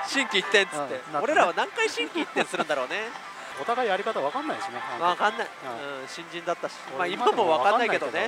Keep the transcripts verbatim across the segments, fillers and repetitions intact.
心機一転っつって、俺らは何回心機一転するんだろうね。 お互いやり方わかんないしね。 わかんない、うん、新人だったし、まあ今もわかんないけどね。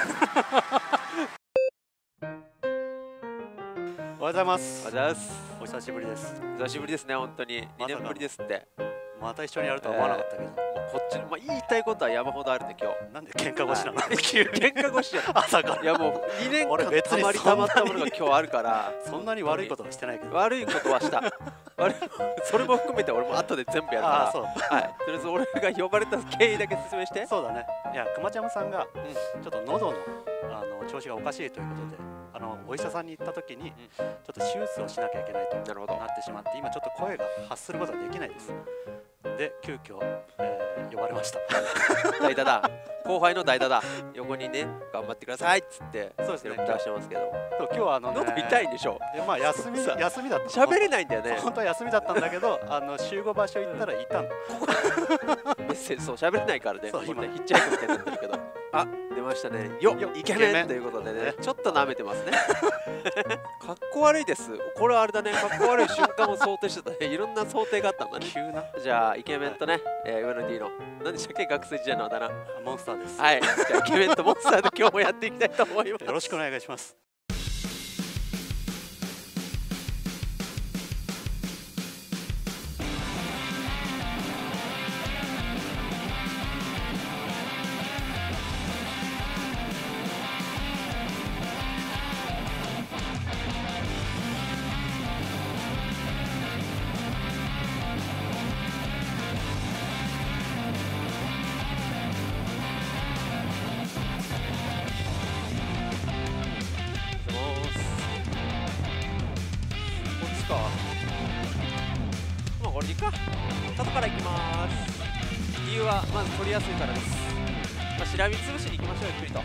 おはようございます。 おはようございます。 お久しぶりです。 久しぶりですね、本当ににねんぶりですって。 また一緒にやるとは思わなかったけど、 こっちまあ言いたいことは山ほどあるんで今日。 なんで喧嘩腰なの？ 喧嘩腰じゃん。朝から。いやもうにねんかんたまりたまったものが今日あるから。 そんなに悪いことはしてないけど。 悪いことはした。悪いそれも含めて俺も後で全部やるから。 そう。 はい。とりあえず俺が呼ばれた経緯だけ説明して。 そうだね。いやくまちゃむさんがちょっと喉のあの調子がおかしいということで、あのお医者さんに行った時にちょっと手術をしなきゃいけないとなってしまって、今ちょっと声が発することができないです。で急遽、えー、呼ばれました。 代打だ。後輩の代打だ。横にね頑張ってくださいっつって。そうですね。出してますけど。 今日はあの喉痛いんでしょ。 まあ休み休みだった。 喋れないんだよね。 本当は休みだったんだけど、あの集合場所行ったらいたの。メッセージそう喋れないからね。そう今ヒッチハイクみたいになってるけど。あ出ましたね。よイケメンということでね。ちょっと舐めてますね。かっこ悪いです。これはあれだね。かっこ悪い瞬間を想定してたね。いろんな想定があったんだね。急な。じゃあイケメンとね、え上野 D の何でしたっけ、学生時代のあだ名。 モンスターです。 はい。じゃあイケメンとモンスターで今日もやっていきたいと思います。 よろしくお願いします。 まあこれでいいか。外から行きます。理由はまず取りやすいからです。まあ、しらみつぶしに行きましょう、ゆっくりと。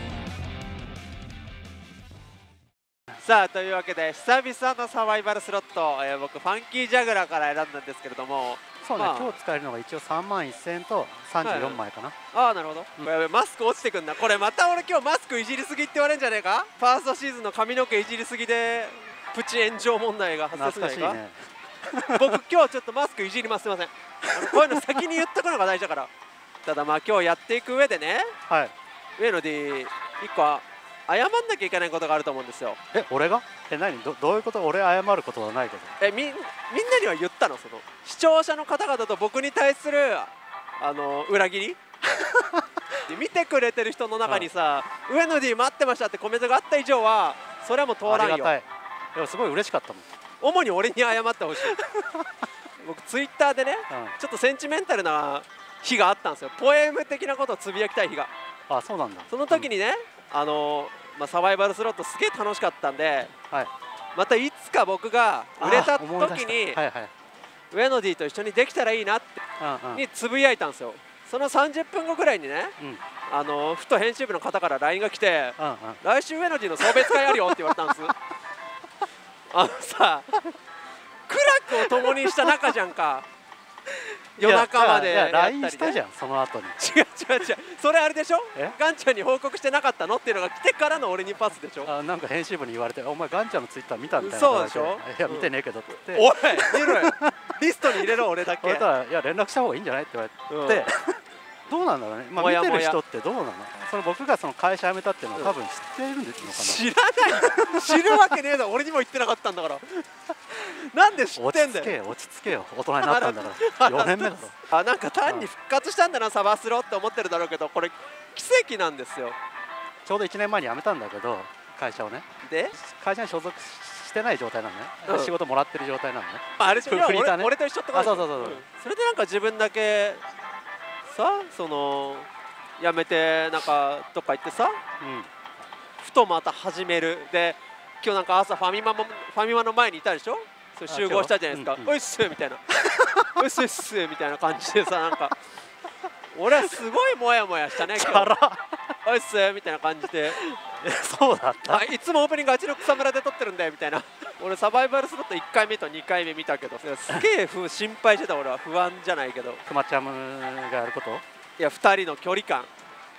さあというわけで久々のサバイバルスロット、えー、僕ファンキージャグラーから選んだんですけれども、 そうね、まあ、今日使えるのが一応さんまんせんえんとさんじゅうよんまいかな。はい、 ああなるほど、うん、これマスク落ちてくんだ。これまた俺今日マスクいじりすぎって言われるんじゃねえか。ファーストシーズンの髪の毛いじりすぎでプチ炎上問題が発生するんじゃないか。僕今日ちょっとマスクいじります。すいません。あのこういうの先に言っとくのが大事だから。ただまあ今日やっていく上でね、はい、上野 D いっこ謝んなきゃいけないことがあると思うんですよ。 え俺がえ何 ど, どういうこと。俺謝ることはないけど。 えみみんなには言ったの。その視聴者の方々と僕に対するあの裏切り見てくれてる人の中にさ、うん、上野 D 待ってましたってコメントがあった以上はそれはもう通らんよ。 でもすごい嬉しかったもん。 主に俺に謝ってほしい。僕ツイッターでね、うん、ちょっとセンチメンタルな日があったんですよ。ポエム的なことをつぶやきたい日が。 あ、そうなんだ。 その時にね、うん、あのまあ、サバイバルスロットすげえ楽しかったんで、はい、またいつか僕が売れた時に、はい、はい、上野 D と一緒にできたらいいなってにつぶやいたんですよ。そのさんじゅっぷんごくらいにね、うん、あのふと編集部の方から ライン が来て、うん、うん、来週上野 D の送別会あるよって言われたんです。あのさ、苦楽を共にした仲じゃんか。夜中までやったりね。 ライン したじゃんその後に。違う違う違う、それあれでしょ。ガンちゃんに報告してなかったのっていうのが来てからの俺にパスでしょ。あ、 なんか編集部に言われて、お前ガンちゃんのツイッター見たみたいな。 そうでしょ。 いや見てねえけどって。 おい見ろよ、リストに入れろ俺だけ。 俺たらいや連絡した方がいいんじゃないって言われて、どうなんだろうね。まあ見てる人ってどうなの。その僕がその会社辞めたっていうのは多分知っているんですのかな。 知らない。知るわけねえだろ。俺にも言ってなかったんだから。なんで知ってんだよ。 落ち着けよ、大人になったんだからよねんめだろ。 あ、なんか単に復活したんだなサバスロって思ってるだろうけど、これ奇跡なんですよ。 ちょうどいちねんまえに辞めたんだけど、会社をね。で会社に所属してない状態なのね、うん、仕事もらってる状態なのね。 あれでしょ、ね、俺, 俺と一緒ってこと。 そうそうそうそう、うん、 それでなんか自分だけさ、その辞めてなんかどっか行ってさ、うん、ふとまた始める。で今日なんか朝ファミマもファミマの前にいたでしょ。それ集合したじゃないですか。おいっすみたいな、おいっすっすみたいな感じでさ、なんか俺はすごいモヤモヤしたね今日。おいっすみたいな感じで。 そうだった。 いつもオープニングあっちの草むらで撮ってるんだよみたいな。俺サバイバルスロットいっかいめとにかいめ見たけど、すげえ心配してた。俺は不安じゃないけど。 くまちゃむがやること、 いやふたりの距離感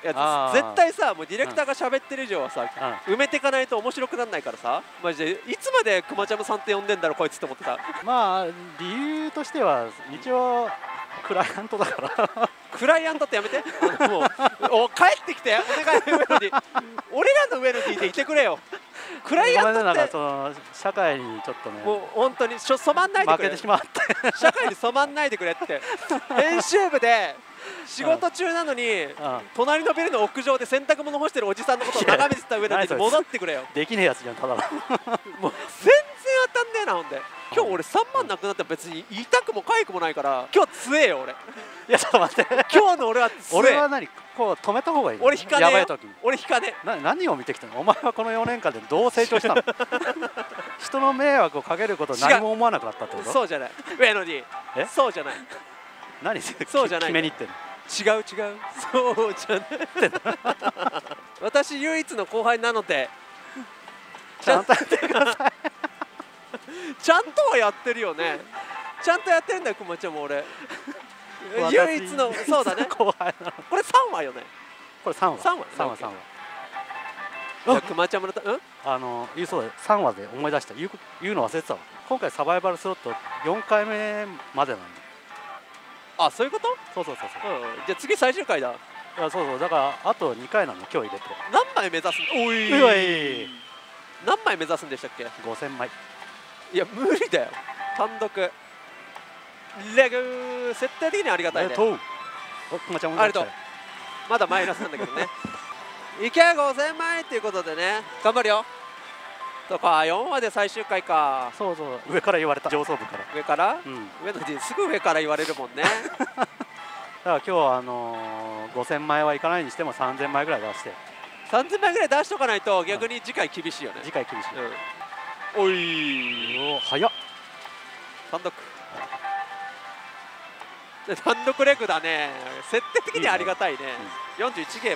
やつ絶対さ、もうディレクターが喋ってる以上はさ、埋めていかないと面白くならないからさ、マジでいつまでくまちゃむさんって呼んでんだろこいつって思ってた。 まあ理由としては一応クライアントだからクライアントってやめて、もうお帰ってきてお願い、上野ディ俺らの上野ディでいてくれよ。クライアントってその社会にちょっとね、 もう本当に染まんないでくれ、 負けてしまって社会に染まんないでくれって編集部で仕事中なのに隣のビルの屋上で洗濯物干してるおじさんのことを眺めてた上野ディに戻ってくれよ。 できねえやつじゃんただのもう全然当たんねえな。ほんで今日俺さんまんなくなっても別に痛くも痒くもないから今日強えよ俺。 いやちょっと待って、 今日の俺は強え。 俺は何こう止めた方がいいの？ 俺引かねえよ。 やばい時に俺引かねえ。 な何を見てきたの？お前はこのよねんかんでどう成長したの？人の迷惑をかけることを何も思わなくなったってこと？ そうじゃない上野ディ、えそうじゃない。 何そうじゃない、 決めに行ってんの？ 違う違う、そうじゃない私唯一の後輩なのでちゃんとやってくださいちゃんとはやってるよね。ちゃんとやってるんだよくまちゃんも俺唯一の。そうだね、 後輩なの。 これさんわよね。 これさんわさんわさんわさんわ。くまちゃんもうんあの言うそうでさんわで思い出した。言う言うの忘れてたわ。今回サバイバルスロットよんかいめまでなんだ。 あ、そういうこと？ そうそうそうそう、 うん、じゃあ次最終回だ。いやそうそう、だからあとにかいなの今日入れて。 何枚目指すの？おい、 うわい、 何枚目指すんでしたっけ？ ごせんまい。 いや無理だよ単独。レグ設定的にはありがたいね。 おくまちゃんもありがとう。まだマイナスなんだけどねいけごせんまいっていうことでね、頑張るよ。とかよんわで最終回か。 そうそう、上から言われた。上層部から。 上から、 うん、 上のディすぐ上から言われるもんねだから今日はあのー、ごせんまいはいかないにしてもさんぜんまいぐらい出して、 さんぜんまいぐらい出しとかないと逆に次回厳しいよね。 次回厳しい、 うん、おいお早っ。 単独単独レグだね。設定的にはありがたいね。いいね、よんじゅういちゲー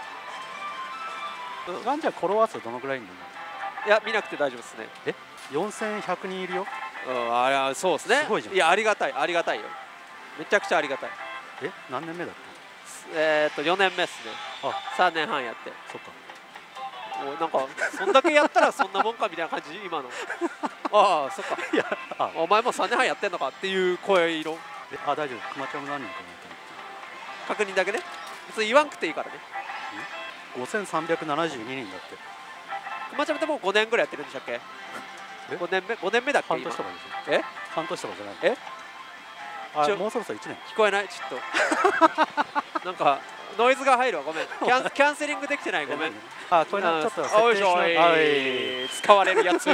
ム。 ガンちゃんフォロワー数どのくらいいるの？ いや見なくて大丈夫ですね。 えよんせんひゃくにんいるよ。 うん、あれそうですね。すごいじゃん。いやありがたいありがたいよ。めちゃくちゃありがたい。 え何年目だっけ？えっとよねんめっすね。あさんねんはんやって。 そっか。 もうなんかそんだけやったらそんなもんかみたいな感じ今のああそっか。いやお前もさんねんはんやってんのかっていう声色。 あ大丈夫。くまちゃんも何人か確認だけね。別に言わんくていいからね。 ごせんさんびゃくななじゅうににんだって。 くまちゃんってもうごねんぐらいやってるんでしたっけ？ごねんめごねんめだっけ？ 半年とかでしょ。 え半年とかじゃない？ えあもうそろそろいちねん。 聞こえないちょっとなんかノイズが入るわごめん。キャンキャンセリングできてないごめん。 あこれちょっとおいしょい使われるやつ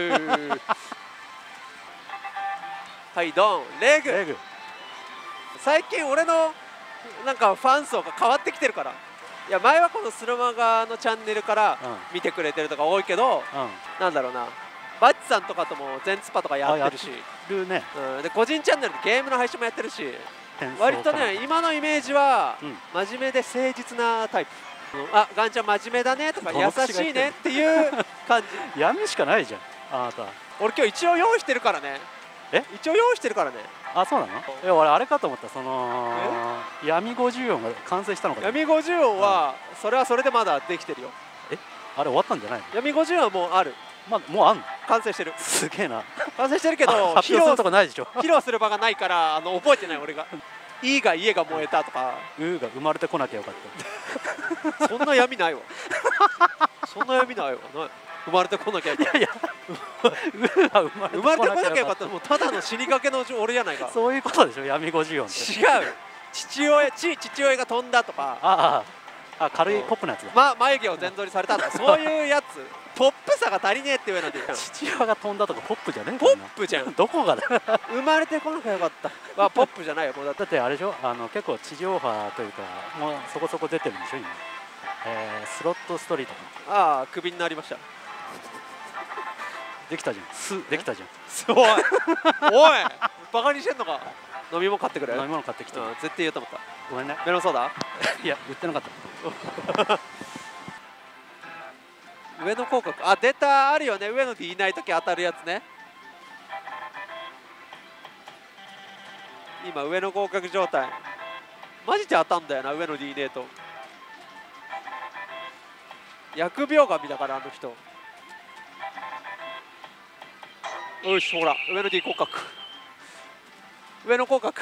はいドンレグ。 レグ最近俺のなんかファン層が変わってきてるから。いや前はこのスロマガのチャンネルから見てくれてるとか多いけど、うん、なんだろうなバッチさんとかとも全ツパとかやってるしる、ねうん、で個人チャンネルでゲームの配信もやってるし割とね今のイメージは真面目で誠実なタイプ、うん、あガンちゃん真面目だねとか優しいねっていう感じ闇しかないじゃんあなた。 俺今日一応用意してるからね。え一応用意してるからね。 あそうなの？いや俺あれかと思った。その闇ごじゅう音が完成したのか。 闇ごじゅう音はそれはそれでまだできてるよ。 えあれ終わったんじゃないの？ 闇ごじゅう音はもうある。 まもうあんの？ 完成してる。 すげえな。 完成してるけど発表するとこないでしょ。 披露する場がないからあの覚えてない俺が。いいが家が燃えたとか。 うーが生まれてこなきゃよかった。 そんな闇ないわ。そんな闇ないわ。生まれてこなきゃよかった。いやいや生まれてこなきゃよかった。もうただの死にかけの俺やないか。 そういうことでしょ闇ごじゅう音って。 違う。父親父父親が飛んだとか。 あああ軽いポップなやつだ。 ま眉毛を全剃りされたとかそういうやつ。ポップさが足りねえっていうので。 父親が飛んだとかポップじゃねえ。 ポップじゃん。 どこがだ。 生まれてこなきゃよかった。まあポップじゃないよ。 だってあれでしょ。あの結構地上波というかもうそこそこ出てるんでしょ今。えー、スロットストリート。 ああクビになりました。 できたじゃん。すできたじゃん。 すごい。おいバカにしてんのか。飲み物買ってくれ。 飲み物買ってきて。 うん、絶対言うと思った。 ごめんね。 メロンソーダ？ いや言ってなかった。 上の広告あ出たあるよね。上野でいない時当たるやつね。今上の合格状態マジで当たんだよな。上野でいねえと疫病神だからあの人。よし、ほら上の D 広角、上の広角。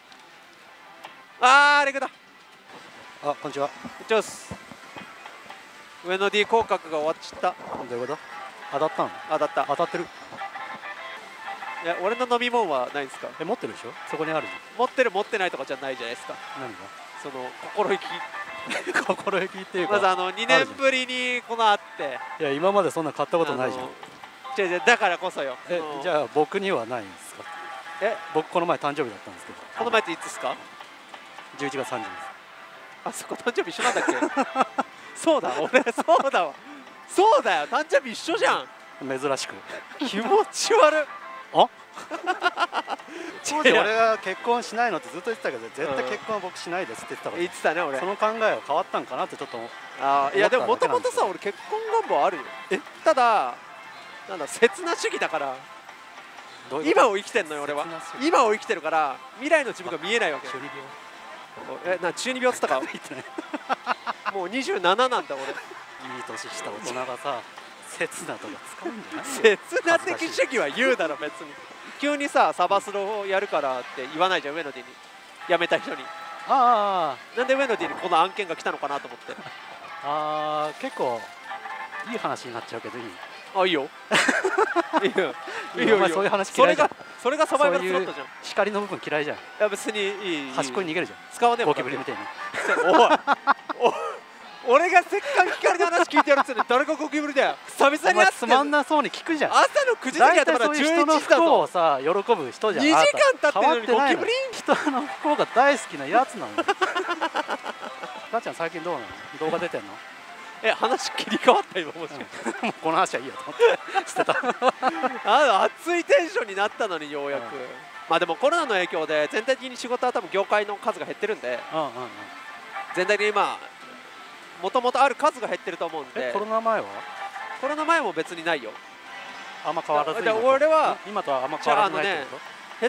あーレグだ。 あ、こんにちは。 こんにちは。上の D 広角が終わっちゃった。 どういうこと？当たったの？ 当たった。 当たってる。 いや、俺の飲み物はないですか？ え、持ってるでしょ？そこにあるじゃん。 持ってる持ってないとかじゃないじゃないですか。 何が？ その心意気。 心意気っていうか。 まずあのにねんぶりにこのあって。 いや、今までそんな買ったことないじゃん。 違う違う、だからこそよ。 え、じゃあ僕にはないんですか？え、僕この前誕生日だったんですけど。 この前っていつですか？ じゅういちがつさんじゅうです。 あ、そこ誕生日一緒なんだっけ？そうだ、俺そうだわ。そうだよ、誕生日一緒じゃん。 珍しく。 気持ち悪い。 あ？当時俺が結婚しないのってずっと言ってたけど、絶対結婚は僕しないですって言ってたから。 言ってたね、俺。 その考えは変わったんかなってちょっと思う。 ああ、いやでももともとさ、俺結婚願望あるよ。え、ただなんだ、切な主義だから。今を生きてんのよ俺は。今を生きてるから未来の自分が見えないわけ。中二病。え、な中二病っつったか？もうにじゅうなななんだ俺。いい年した大人がさ、切なとか使うんじゃない？ 切な的主義は言うだろ別に。急にさ、サバスロをやるからって言わないじゃん、上野 D に辞めた人に。 ああ、 なんで上野 D にこの案件が来たのかなと思って。 ああ、結構いい話になっちゃうけどいい？ あ、いいよ。いいよ。 いいよ。お前そういう話嫌いじゃん。 それがサバイバルスロットじゃん。 光の部分嫌いじゃん。いや別にいい。 端っこに逃げるじゃん。 使わねえもん。 ゴキブリみたいに。 おい。俺がせっかく光の話聞いてやるっつうのに誰がゴキブリだよ。久々に会ってつまんなそうに聞くじゃん。 朝のくじ過ぎやったらじゅういちじだぞ。人の不幸をさ喜ぶ人じゃん。 にじかん経ってるのにゴキブリ？ 人の不幸が大好きなやつなの。母ちゃん最近どうなの？動画出てんの？ え、話切り替わった今もしかして。 もうこの話はいいよと思って捨てた。 あの熱いテンションになったのにようやく。まあでもコロナの影響で全体的に仕事は多分業界の数が減ってるんで、全体的に今もともとある数が減ってると思うんで。 コロナ前は？ コロナ前も別にないよ。 あんま変わらず。 俺は今とはあんま変わらずないってこと？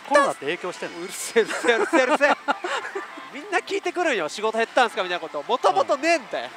コロナって影響してんの？ うるせえうるせえうるせえうるせえ。みんな聞いてくるんよ、仕事減ったんすかみたいなこと。もともとねえんだよ。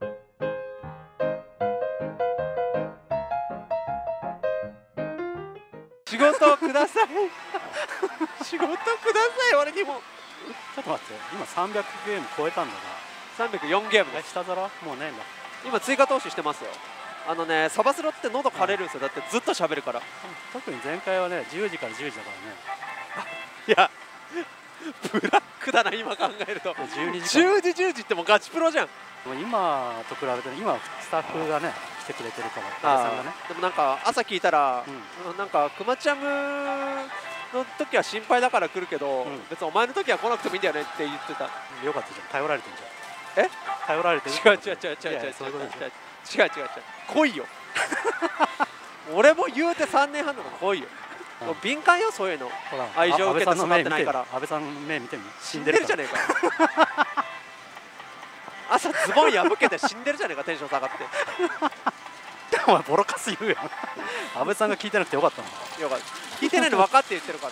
仕事をください。仕事ください俺にも。 ちょっと待って、今さんびゃくゲーム超えたんだな。 さんびゃくよんゲームです。 下皿もうねえんだ。 今追加投資してますよ。あのね、サバスロって喉枯れるんですよ。だってずっと喋るから。 特に前回はね、じゅうじからじゅうじだからね。いやブラックだな今考えると。じゅうにじじゅうじじゅうじってもうガチプロじゃん。 今と比べて今スタッフがね来てくれてるからさんがね。 でもなんか朝聞いたら、うん、なんかクマチャムの時は心配だから来るけど、うん、別にお前の時は来なくてもいいんだよねって言ってた。 よかったじゃん、頼られてるじゃん。え？頼られてる？ 違う違う違う違う違う違う違う違う違う違う来いよ。俺も言うてさんねんはんなの来いよ。うん、敏感よそういうの。愛情受けて育ってないから。 安倍さんの目見てみ。 死んでるじゃねえか。朝ズボン破けて死んでるじゃねえか、テンション下がって。 お前ボロカス言うよ。安倍さんが聞いてなくてよかったの。 よかった。聞いてないの分かって言ってるから。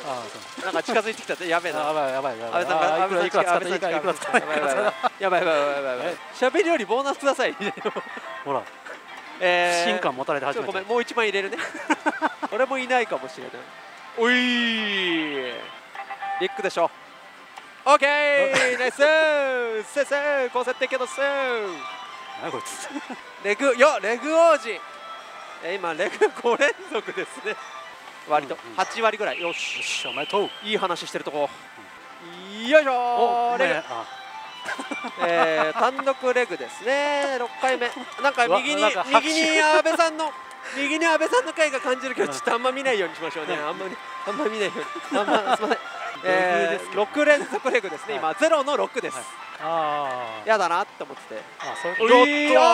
なんか近づいてきたってやべえな。 やばいやばいやばい。 安倍さんが安倍さんが安倍さんがやばいやばいやばいやばい。喋りよりボーナスください。 ほら。ええ。進化持たれて始めた。 ごめん、もう一枚入れるね。俺もいないかもしれない。おい。リックでしょ。オッケーナイスせっせー高設定けどす何こいつレグよレグ王子今レグご連続ですね。割とはちわりぐらい。よしおめでとう。 いい話してるとこ。よいしょレグえ単独レグですね。ろっかいめなんか右に右に阿部さんの右に阿部さんの回が感じるけどちょっとあんま見ないようにしましょうね。あんまりあんま見ないように。あんますみません。えー、ろくれんぞくレグですね、今ゼロのろくです。ああやだなって思ってて。あそういうこと。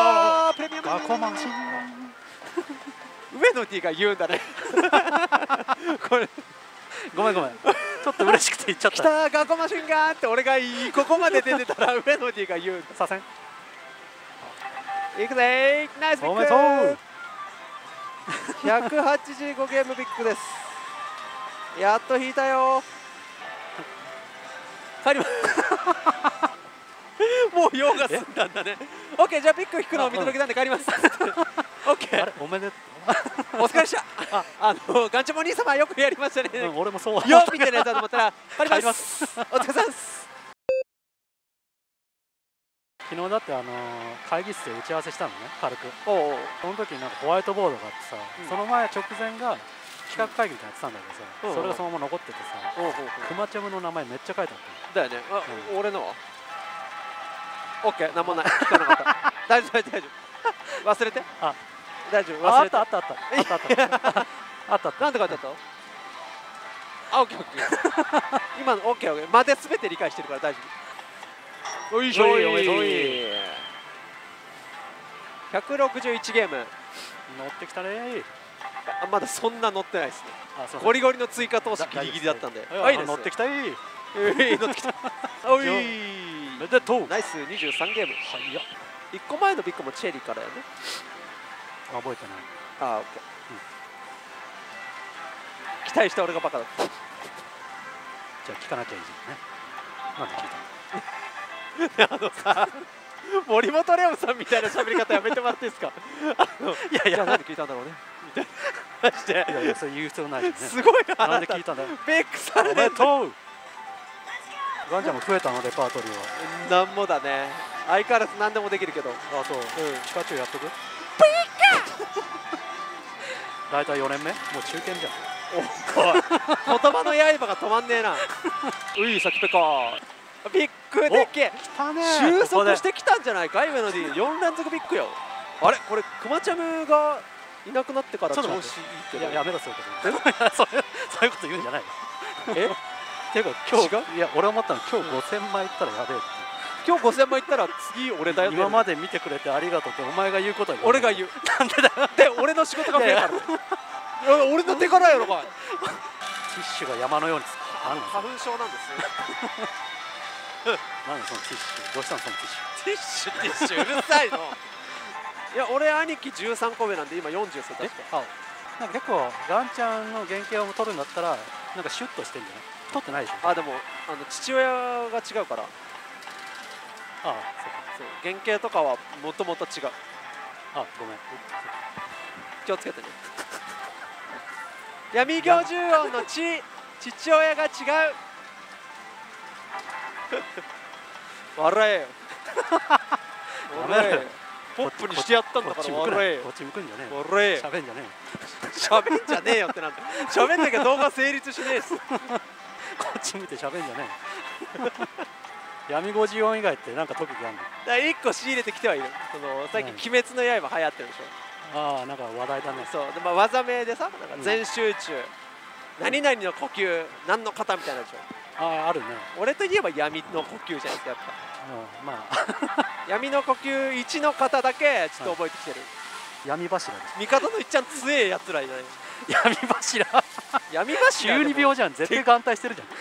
プレミアムガコマシン上野 D が言うんだね。これごめんごめんちょっと嬉しくて言っちゃった。 来たガコマシンガーって俺がここまで出てたら上野 D が言うんだ。 左遷いくぜーナイスビッグ。おめでとう。ひゃくはちじゅうごゲームビッグです。やっと引いたよ。帰ります。 もう用が済んだんだね。オッケー、じゃあピック引くのを見届けたんで帰ります。オッケー、 おめでとう。お疲れでした。あのガンチャモ兄様よくやりましたね。 俺もそうよみたいなやつだと思ったら帰ります。お疲れ様です。 昨日だってあの会議室で打ち合わせしたのね、軽く。おうおう、その時になんかホワイトボードがあってさ、うん、その前直前が企画会議みたいなやってたんだけどさ、それがそのまま残っててさ、クマチャムの名前めっちゃ書いてあった。 だよね。あ、うん、俺のはオッケー、なんもない。聞かなかった。大丈夫、大丈夫。忘れて。あ、大丈夫。忘れて。 あったあったあった。あったあった。あったあった。 なんて書いてあった？あ、オッケーオッケー。今のオッケーオッケー。まで全て理解してるから大丈夫。おいしょい。ひゃくろくじゅういちゲーム。 乗ってきたね。 まだそんな乗ってないですね。ゴリゴリの追加投資ギリギリだったんで。 はい、乗ってきたい。 乗ってきた。おい。 めでとう。 ナイスにじゅうさんゲーム。はいや。いっこまえのビッグもチェリーからやね。 覚えてない。 ああ、オッケー。期待した俺がバカだった。じゃあ聞かなきゃいいじゃんね。なんで聞いたの？ あのさ、森本レオンさんみたいな喋り方やめてもらっていいですか？いやいや、なんで聞いたんだろうね。みたいな。マジで。いやいや、それ言う必要ないですね。すごいな。 なんで聞いたんだよ。 ベックさんで。 おめでとう。ガンちゃんも増えたのレパートリーは。なんもだね。相変わらず何でもできるけど。 あ、そう。うん。ピカチュウやっとく？ピカ。大体よねんめ？もう中堅じゃん。 おっ、言葉の刃が止まんねえな。うい、さきぺか。ビッグでっけ。収束してきたんじゃないかい、メロディー。よん連続ビッグよ。あれ、これクマチャムがいなくなってから調子いいけど。 やめろ、そういうこと。そういうこと言うんじゃないの。え？っていうか今日、いや俺思ったの、今日ごせんまいいったらやべえって。 今日ごせんまいいったら次俺だよ。 今まで見てくれてありがとうってお前が言うことは俺が言う。なんでだよ。で俺の仕事が増えたの。俺の手からやろかい。 ティッシュが山のように花粉症なんですよ。 何そのティッシュ、どうしたのそのティッシュ。ティッシュティッシュうるさいの。いや俺兄貴じゅうさんこめなんで今よんじゅうっすよ。確か。 なんか結構ガンちゃんの原型を取るんだったらなんかシュッとしてんじゃない？取ってないでしょ。 あ、でもあの父親が違うから。ああ、そうか。 そう、原型とかはもともと違う。 あ、ごめん。 気をつけてね。闇行獣王の血、父親が違う。笑えよ。笑えよ。ポップにしてやったんだから笑えよ。 こっち向くんじゃねえ。 笑えよ。 喋んじゃねえ。喋んじゃねえよってなんだ。喋んなきゃ動画成立しねえっす。こっち見て喋んじゃねえ。闇ごじおん以外ってなんか特技あるの？だからいっこ仕入れてきてはいる。その最近鬼滅の刃流行ってるでしょ。 ああ、なんか話題だね。 そうで、まあ、技名でさ、なんか全集中、うん、何々の呼吸何の型みたいなでしょ。 ああ、あるね。 俺といえば闇の呼吸じゃないですか、やっぱ。 うん、まあ闇の呼吸いちの型だけちょっと覚えてきてる。 はい、闇柱です。 味方のいっちゃん強えやつらじゃない。 闇柱。 闇柱。 中二病じゃん。絶対眼帯してるじゃん。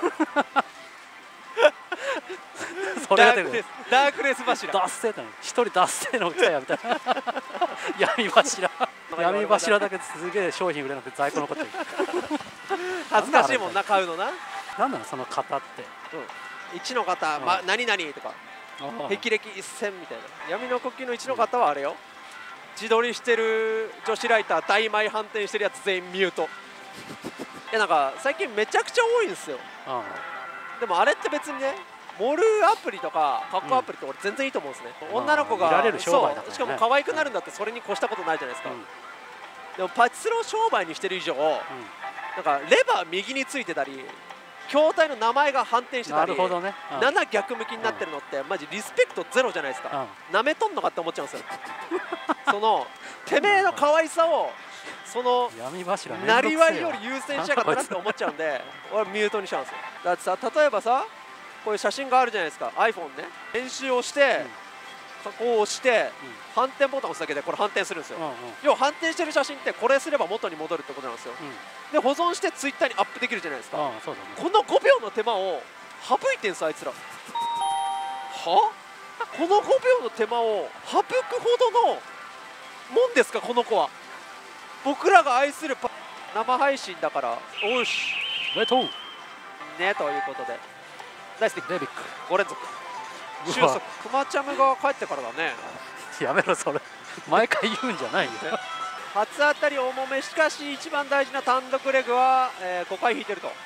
それが出る。 ダークレース柱。 ダッセーだね。一人ダッセーの来たやみたいな。闇柱。闇柱だけすげえ商品売れなくて在庫残っちゃう。 恥ずかしいもんな、買うのな。 なんなのその型って。 いちの型、ま、何々とか霹靂一閃みたいな。闇の呼吸のいちの型はあれよ、自撮りしてる女子ライター大枚反転してるやつ全員ミュート。いやなんか最近めちゃくちゃ多いんですよ。でもあれって別にね、盛るアプリとか格好アプリって俺全然いいと思うんですね。女の子がそうしかも可愛くなるんだってそれに越したことないじゃないですか。でもパチスロを商売にしてる以上、なんかレバー右についてたり筐体の名前が反転してたり、ね、うん、なな逆向きになってるのって、うん、マジリスペクトゼロじゃないですか。な、うん、めとんのかって思っちゃうんですよ。そのてめえの可愛さをそのなりわいより優先しやがったなって思っちゃうんで俺ミュートにしちゃうんですよ。だってさ、例えばさ、こういう写真があるじゃないですか。 iPhone ね、編集をして、うん、加工をして、うん、反転ボタンを押すだけでこれ反転するんですよ。うん、うん、要は反転してる写真ってこれすれば元に戻るってことなんですよ。うん、で保存してツイッターにアップできるじゃないですか。ああ、そうだね。このごびょうの手間を省いてんすあいつら。はこのごびょうの手間を省くほどのもんですかこの子は。僕らが愛する生配信だから。おしおめでとうね、ということでナイスピック、レビックご連続。 収束。クマチャムが帰ってからだね。 やめろそれ、毎回言うんじゃないよ。 初当たり重め、しかし一番大事な単独レグは、えー、ごかい引いてると。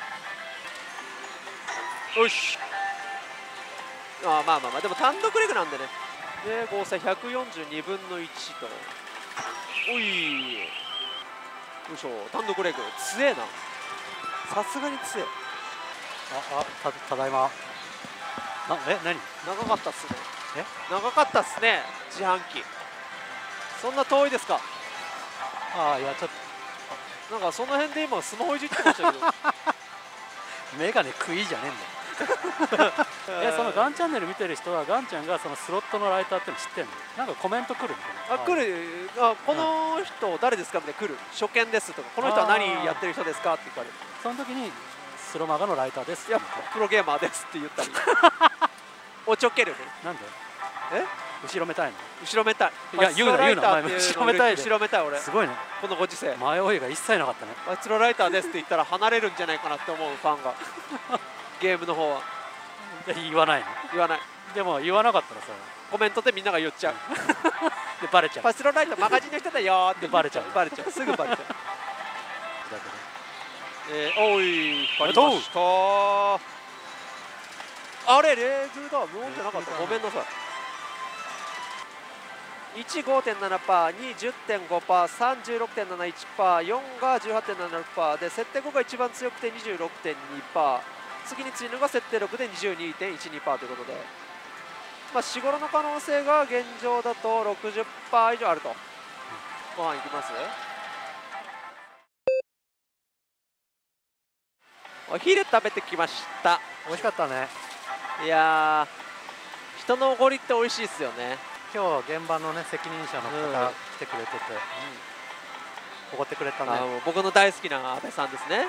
よし。あまあまあまあでも単独レグなんでね。で合成ひゃくよんじゅうにぶんのいちと。おい。よいしょ、単独レグ強えな。さすがに強え。 ああ た, ただいま。なえ何長かったっすね。 え長かったっすね。自販機そんな遠いですか。 ああいやちょっとなんかその辺で今スマホいじってましたけどメガネ食いじゃねえんだよえそのガンチャンネル見てる人はガンちゃんがそのスロットのライターっての知ってんの？なんかコメント来るみたいな。 あ来るあこの人誰ですかみたいな来る。初見ですとか、この人は何やってる人ですかって聞かれる。 その時にスロマガのライターですいやプロゲーマーですって言ったりおちょけるね。 なんでえ後ろめたいの？ 後ろめたい。 いや言うな言うなお前後ろめたいで。 後ろめたい俺。 すごいねこのご時世。 迷いが一切なかったね。 あいつらライターですって言ったら離れるんじゃないかなって思うファンがゲームの方は言わないの？ 言わない。 でも言わなかったらさコメントでみんなが言っちゃうでバレちゃう。 パスロライターマガジンの人だよってバレちゃうバレちゃうすぐバレちゃうえー、おいありがとう。 あれレグだ無音じゃなかった。ごめんなさい。いち ごてんななパーセント、に じゅってんごパーセント、さん じゅうろくてんなないちパーセント、よんが じゅうはちてんななろくパーセント で設定ごが一番強くて にじゅうろくてんにパーセント、次に次いのが設定ろくで にじゅうにてんいちにパーセント ということで、まあ、日頃の可能性が現状だと ろくじゅっパーセント 以上あると。ご飯いきます。お昼食べてきました。 美味しかったね。 いやー人のおごりって美味しいですよね。 今日現場のね責任者の方来てくれてておごってくれたね。 あ僕の大好きな安倍さんですね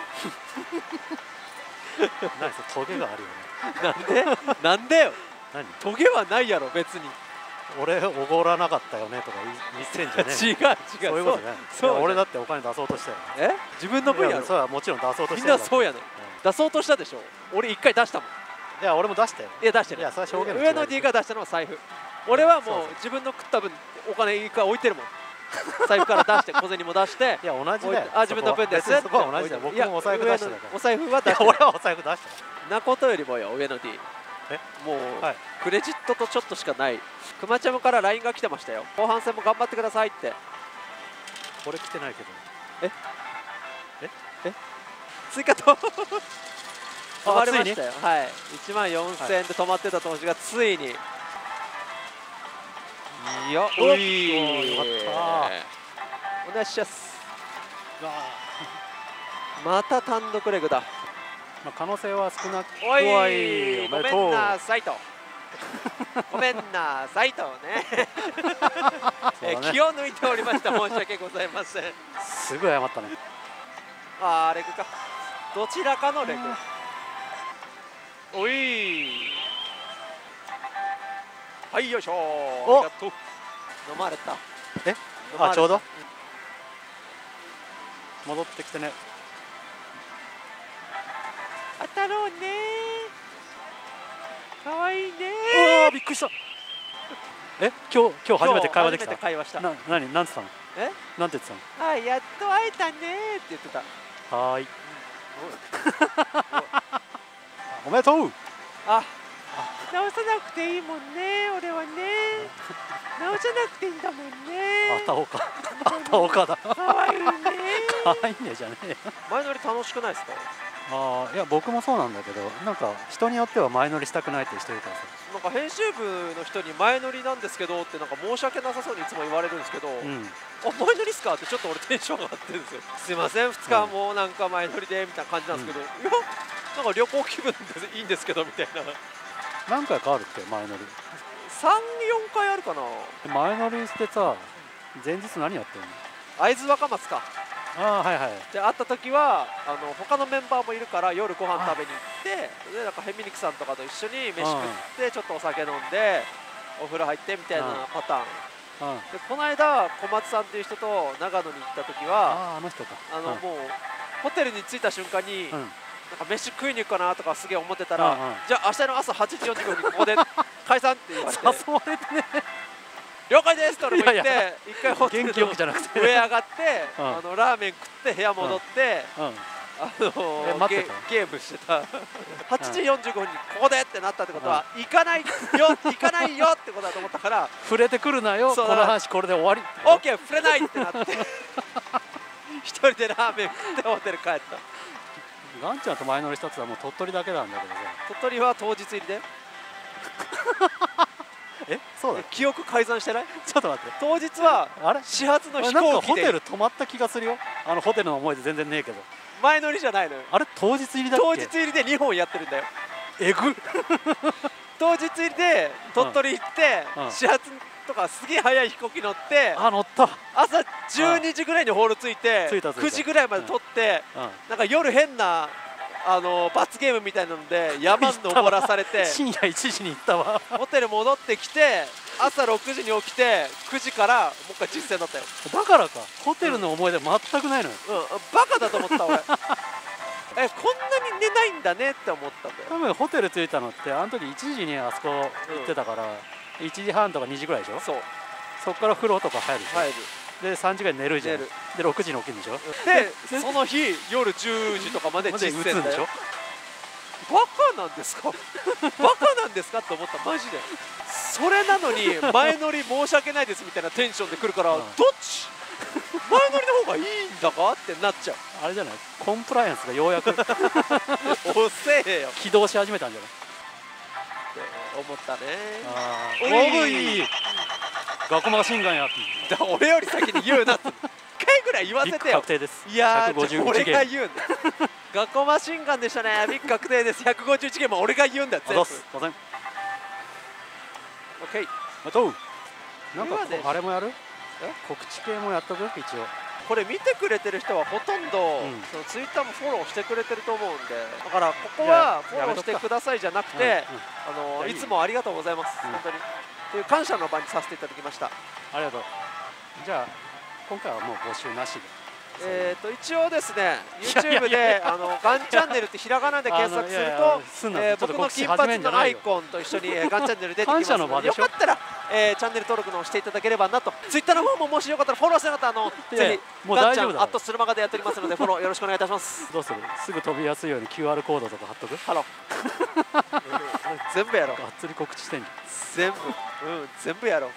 何それトゲがあるよね。 なんでなんでよ。 何トゲはないやろ別に。 俺おごらなかったよねとか言ってんじゃねえ。 違う違うそういうことね。そう俺だってお金出そうとしたよ。 え自分の分やろ。 そうもちろん出そうとした。 みんなそうやねん。出そうとしたでしょ。俺一回出したもん。 いや俺も出したよ。 いや出してる。 いやそれは証言。 上の D が出したのは財布。俺はもう自分の食った分お金一回置いてるもん。財布から出して小銭も出して。 いや同じだよ。 あ自分の分です。 そこは同じだよ。僕もお財布出したから。 お財布は出した。 俺はお財布出した。 なことよりもよ上の D。えもうクレジットとちょっとしかない。くまちゃむから ライン が来てましたよ。後半戦も頑張ってくださいって。 これ来てないけど。 えええ追加と止まりましたよ。はい、いちまんよんせんえんで止まってた投資がついに。いや、おい、よかった。お願いします。また単独レグだ。 まあ可能性は少なくおい、ごめんなさいと。ごめんなさいとね。気を抜いておりました。申し訳ございません。 すぐ謝ったね。 ああ、レグか。どちらかのレグ。おい。はい、よいしょ。ありがとう。飲まれた。 え、あ、ちょうど。戻ってきてね。 当たろうね。可愛いね。 うわ、びっくりした。え、今日今日初めて会話できた。 初めて会話した。 な、何、なんて言ったの？え、なんて言ってたの？ あ、やっと会えたねって言ってた。 はーい。おめでとう。 あ、直さなくていいもんね、俺はね。直さなくていいんだもんね。 あたおか。あたおかだ。 可愛いね。 可愛いねじゃねえよ。 前乗り楽しくないですか？ ああ、いや僕もそうなんだけど、なんか人によっては前乗りしたくないって人いるからさ。 なんか編集部の人に前乗りなんですけどってなんか申し訳なさそうにいつも言われるんですけど、うん、あ前乗りっすかってちょっと俺テンション上がってるんですよ。すいませんふつかもうなんか前乗りでみたいな感じなんですけど、うん、いやなんか旅行気分でいいんですけどみたいな。 何回かあるって前乗り。 さん、よんかいあるかな。 前乗りしてさ、前日何やってんの？ 会津若松か。 ああはいはい。 で会った時はあの他のメンバーもいるから夜ご飯食べに行ってでなんかヘミニクさんとかと一緒に飯食ってちょっとお酒飲んでお風呂入ってみたいなパターンでこの間小松さんっていう人と長野に行った時はああの人かあのもうホテルに着いた瞬間になんか飯食いに行くかなとかすげえ思ってたらじゃあ明日の朝はちじよんじゅっぷんにここで解散って言われて誘われてね了解ですと俺も言って一回ホテルの上上上がって、うん、あのラーメン食って部屋戻って、うんうん、あのゲ, ゲームしてたはちじよんじゅうごふんにここでってなったってことは、うん、行かないよ行かないよってことだと思ったから触れてくるなよこの話これで終わりオッケー触れないってなって一人でラーメン食ってホテル帰った。 ガンちゃんと前乗りしたってはもう鳥取だけなんだけどさ鳥取は当日入りでえそうだ記憶改ざんしてないちょっと待って当日はあれ始発の飛行機でホテル泊まった気がするよあのホテルの思い出全然ねえけど前乗りじゃないのよあれ当日入りだっけ当日入りでにほんやってるんだよえぐ当日入りで鳥取行って、うんうん、始発とかすげえ早い飛行機乗ってあ乗った朝じゅうにじぐらいにホール着いてくじぐらいまで撮って、うんうん、なんか夜変なあの罰ゲームみたいなので山登らされて深夜いちじに行ったわホテル戻ってきて朝ろくじに起きてくじからもう一回実践だったよ。 だからかホテルの思い出全くないのよ、 うん、うん、バカだと思った俺えこんなに寝ないんだねって思ったんだよ。 多分ホテル着いたのってあの時いちじにあそこ行ってたから、うん、いちじはんとかにじぐらいでしょ。 そうそっから風呂とか入るでしょ。 入るでさんじぐらい寝るじゃん。でろくじに起きるんでしょ。 でその日夜じゅうじとかまで実践でしょ。バカなんですかバカなんですかって思ったマジで。それなのに前乗り申し訳ないですみたいなテンションで来るから、うん、どっち前乗りの方がいいんだかってなっちゃう。 あれじゃないコンプライアンスがようやくおせえよ起動し始めたんじゃないって思ったね。 あおいいガコマが心眼やってだ俺より先に言うなっていっかいぐらい言わせてよ。 確定です。 いやー俺が言うんだガコマ心眼でしたね。ビッグ確定です。ひゃくごじゅういちゲームは俺が言うんだ全部。オッケーあとなんかあれもやる告知系もやっとく一応。 これ見てくれてる人はほとんど、うん、そのツイッターもフォローしてくれてると思うんで、だからここはフォローしてくださいじゃなくて、あのいつもありがとうございます、うん、本当にという感謝の場にさせていただきました。 ありがとう。じゃあ今回はもう募集なしで。 えーと一応ですね YouTube であのガンチャンネルってひらがなで検索するとえ僕の金髪のアイコンと一緒にガンチャンネル出てきますのでよかったらえーチャンネル登録のしていただければなと。 Twitter の方ももしよかったらフォローしてなかったらあのぜひガンチャンアットスルマガでやっておりますのでフォローよろしくお願いいたします。 どうするすぐ飛びやすいように キューアール コードとか貼っとく。 ハロ全部やろう。 がっつり告知してんじゃん全部うん全部やろう。うん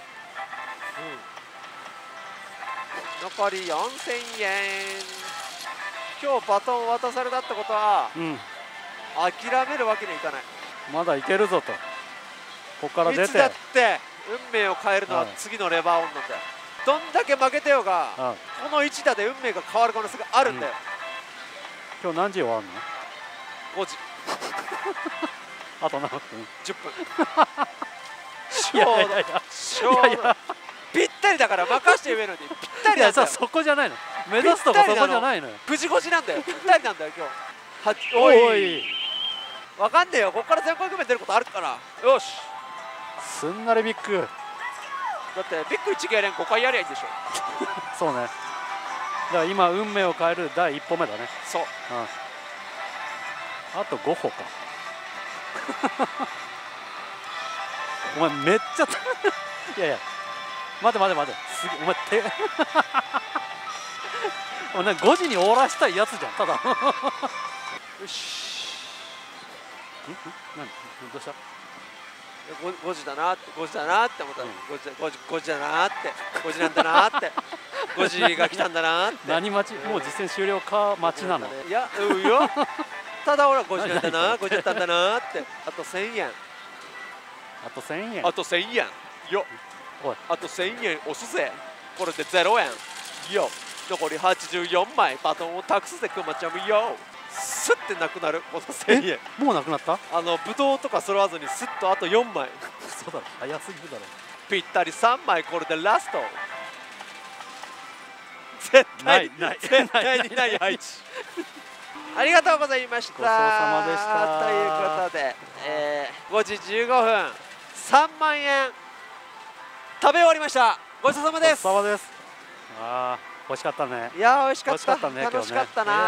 残りよんせんえん。今日バトン渡されたってことは、うん、諦めるわけにはいかない。 まだいけるぞと。ここから出ていつだって運命を変えるのは次のレバーオンなんだよ。どんだけ負けてようが、うん、この一打で運命が変わる可能性があるんだよ、 うん、今日何時終わるのごじあと何分じゅっぷんちょうどちょうどぴったりだから任して上野にぴったりなんだよ。 そこじゃないの目指すとこそこじゃないのよ。 くじごじなんだよぴったりなんだよ今日。 おいわかんねえよここから全国組出ることあるからよしすんなりビッグだってビッグいちゲーレンごかいやりゃいいんでしょそうね。だから今運命を変えるだいいっぽめだね。 そう、 うん、あとごほかお前めっちゃいやいや待て待て待てすげお前手お前ごじに終わらしたいやつじゃんただよしん何どうしたご, ごじだなってごじだなって思った、うん、ご, じ ご, じごじだなってごじなんだなってごじが来たんだなって何待ちもう実践終了か待ちなの。 いやうんよただ俺はごじなんだなごじだったんだなってあとせんえんあとせんえんあとせんえんよおいあとせんえん押すぜこれでゼロえんよ残りはちじゅうよんまいバトンを託すぜくまちゃんよスッてなくなるこのせんえん。 もうなくなった。 あのブドウとか揃わずにスッとあとよんまいそうだろ早すぎるだろ。 ぴったりさんまいこれでラスト絶対ない絶対にない配置ありがとうございました。 ごちそうさまでした。 ということで、えー、ごじじゅうごふんさんまんえん食べ終わりました。ごちそうさまです。 ごちそうさまです。ああ美味しかったね。 いや美味しかった。楽しかったな。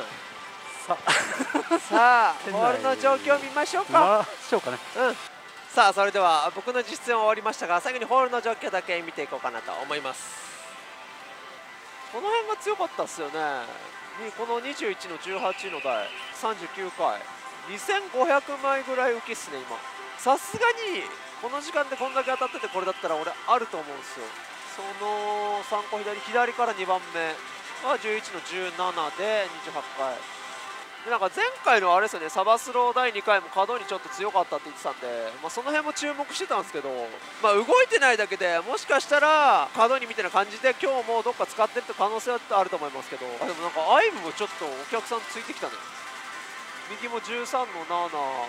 さあ、さあ、ホールの状況を見ましょうか。 しょうかね。 うん。 さあそれでは僕の実践は終わりましたが、最後にホールの状況だけ見ていこうかなと思います。この辺が強かったっすよね。このにじゅういちのじゅうはちの台さんじゅうきゅうかいにせんごひゃくまいぐらい浮きっすね。今さすがにこの時間でこんだけ当たってて、これだったら俺あると思うんですよ。そのさんこ左左からにばんめはじゅういちのじゅうななでにじゅうはちかいで、なんか前回のあれですよね、サバスローだいにかいも角にちょっと強かったって言ってたんで、まあ、その辺も注目してたんですけど、まあ、動いてないだけでもしかしたら角にみたいな感じで今日もどっか使ってるって可能性はあると思いますけど、あでもなんかアイムもちょっとお客さんついてきたね。右もじゅうさんのなな、こ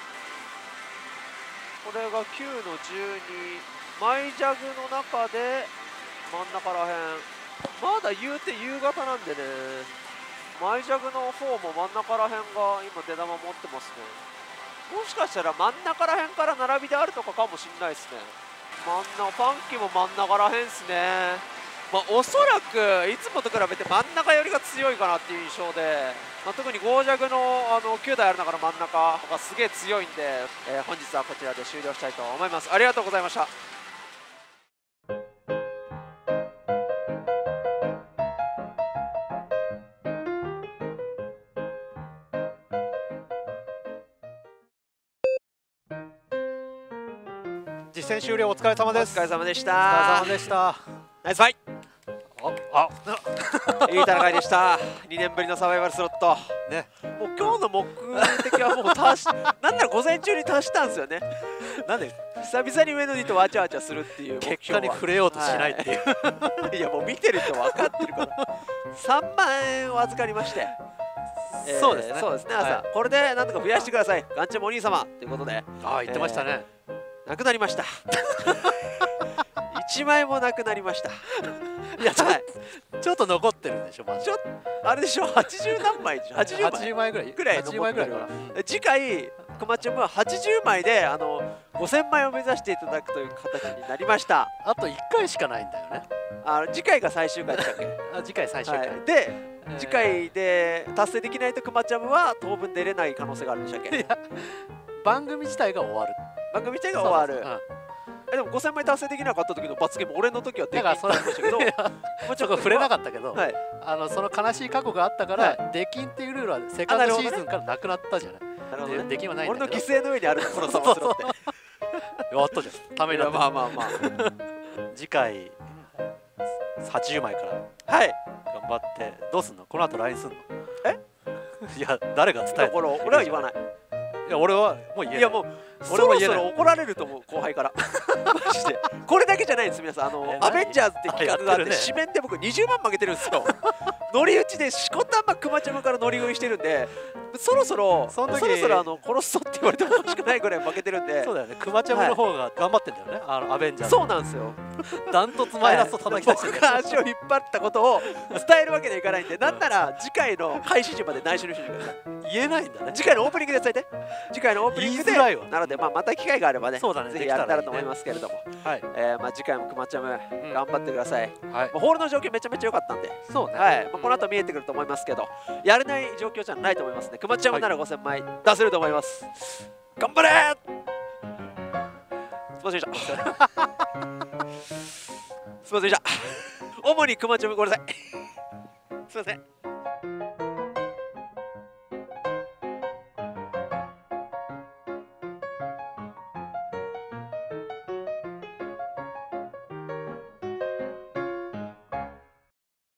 れがきゅうのじゅうに、マイジャグの中で真ん中らへん、まだ言うて夕方なんでね、マイジャグの方も真ん中らへんが今出玉持ってますね。もしかしたら真ん中らへんから並びであるとかかもしれないですね。真ん中ファンキーも真ん中らへんですね。まあ、おそらくいつもと比べて真ん中寄りが強いかなっていう印象で、まあ、特にゴージャグのあのきゅうだいある中の真ん中がすげえ強いんで、えー、本日はこちらで終了したいと思います。ありがとうございました。 実践終了、お疲れ様です。 お疲れ様でした。 お疲れ様でした。 ナイスファイ。 あ、 あ、いい戦いでした。にねんぶりのサバイバルスロット。ね、もう今日の目的はもう達し、なんなら午前中に達したんですよね。なんで久々に上野にとわちゃわちゃするっていう結果に触れようとしないっていう。 はい、いやもう見てる人分かってるから。さんまんえんを預かりまして。えー、そうですね。そうですね。朝、はい、これでなんとか増やしてください。ガンチャムお兄様ということで。 ああ、言ってましたね。 えー、なくなりました。いちまいもなくなりました。 いやちょ、はい、ちょっと残ってるんでしょ、まだ。 ちょあれでしょ、はちじゅうなんまいでしょ、はちじゅうまいぐらいぐらい残ってるから。次回クマチャムははちじゅうまいであのごせんまいを目指していただくという形になりました。 あといっかいしかないんだよね。 あ次回が最終回でしたっけ。 あ次回最終回、 はい、で、えー、次回で達成できないとクマチャムは当分出れない可能性があるんでしたっけ。 番組自体が終わる。 番組自体が終わる。えでもごせんまい達成できなかった時の罰ゲーム、俺の時はできなかったんでしたけど、もうちょっと触れなかったけど、はい、あのその悲しい過去があったから、はい、出禁っていうルールはセカンドシーズンからなくなったじゃない。なるほどね。出禁はないんだけど。 俺の犠牲の上にあるこのサバスロって。 やったじゃん。ためになった。 まあまあまあ。 次回はちじゅうまいからはい頑張ってどうすんの？この後 ライン すんの？ え？ いや誰が伝える？ これ俺は言わない。 いや俺はもう言えない。 いやもうそろそろ怒られると思う後輩から。マジで。これだけじゃないんです皆さん。あのアベンジャーズって企画があって紙面で僕にじゅうまん負けてるんですよ。乗り打ちでしこたまクマチャムから乗り食いしてるんで、そろそろそろそろあの殺すぞって言われてもおかしくないぐらい負けてるんで。 そうだよね。クマチャムの方が頑張ってんだよね。あのアベンジャーズ。 そうなんですよ。 ダントツマイナスを叩き出してる。 僕が足を引っ張ったことを伝えるわけにはいかないんで、なんなら次回の開始時まで内緒にしてください。 言えないんだね。 次回のオープニングで伝えて。次回のオープニングで。なのでまあまた機会があればね、 そうだね、 ぜひやったらと思いますけれども、はい、えーまあ次回もクマチャム頑張ってください。はい、ホールの状況めちゃめちゃ良かったんで、そうね。はい、まあこの後見えてくると思いますけど、やれない状況じゃないと思いますね。クマチャムならごせんまい出せると思います。頑張れー。すみませんでした。すみませんでした。主にクマチャムごめんなさい。すみません。